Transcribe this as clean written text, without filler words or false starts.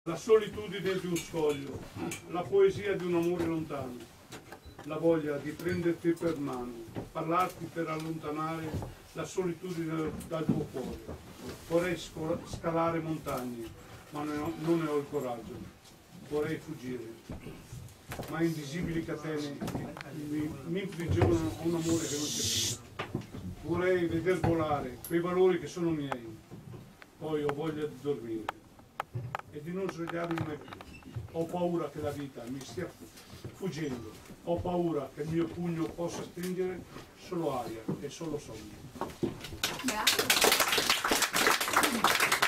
La solitudine di un scoglio, la poesia di un amore lontano, la voglia di prenderti per mano, parlarti per allontanare la solitudine dal tuo cuore. Vorrei scalare montagne, ma non ne ho il coraggio. Vorrei fuggire, ma invisibili catene mi imprigionano a un amore che non c'è più. Vorrei veder volare quei valori che sono miei, poi ho voglia di dormire e di non svegliarmi mai più. Ho paura che la vita mi stia fuggendo, ho paura che il mio pugno possa stringere solo aria e solo sogno. Bravo.